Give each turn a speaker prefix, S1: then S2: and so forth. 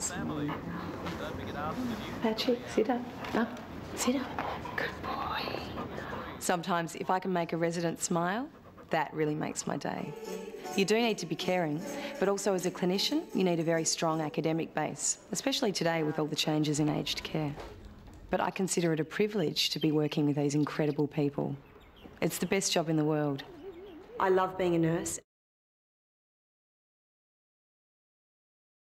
S1: Filmz.
S2: Patrick, sit up. Up. Sit up. Good boy. Sometimes if I can make a resident smile, that really makes my day. You do need to be caring, but also as a clinician, you need a very strong academic base, especially today with all the changes in aged care. But I consider it a privilege to be working with these incredible people. It's the best job in the world. I love being a nurse.